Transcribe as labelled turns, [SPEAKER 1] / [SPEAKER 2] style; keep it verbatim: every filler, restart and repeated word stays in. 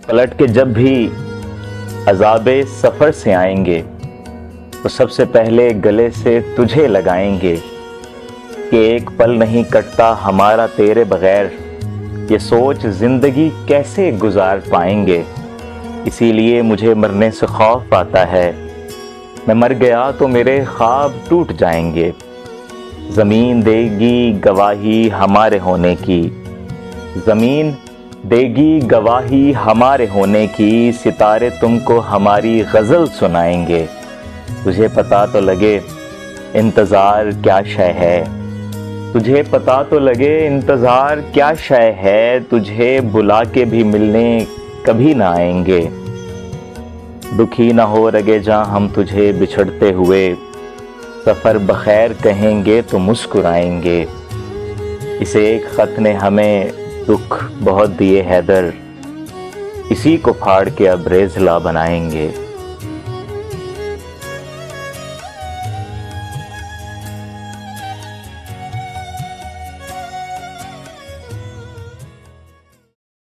[SPEAKER 1] पलट के जब भी अज़ाबे सफ़र से आएंगे तो सबसे पहले गले से तुझे लगाएंगे कि एक पल नहीं कटता हमारा तेरे बगैर, ये सोच ज़िंदगी कैसे गुजार पाएंगे। इसीलिए मुझे मरने से खौफ आता है, मैं मर गया तो मेरे ख्वाब टूट जाएंगे। ज़मीन देगी गवाही हमारे होने की, ज़मीन देगी गवाही हमारे होने की, सितारे तुमको हमारी गज़ल सुनाएंगे। तुझे पता तो लगे इंतज़ार क्या शय है, तुझे पता तो लगे इंतज़ार क्या शय है, तुझे बुला के भी मिलने कभी ना आएंगे। दुखी ना हो रगे जहाँ हम तुझे बिछड़ते हुए, सफ़र बखैर कहेंगे तो मुस्कुराएंगे। इस एक ख़त ने हमें दुख बहुत दिए हैदर, इसी को फाड़ के अब रेज़ला बनाएंगे।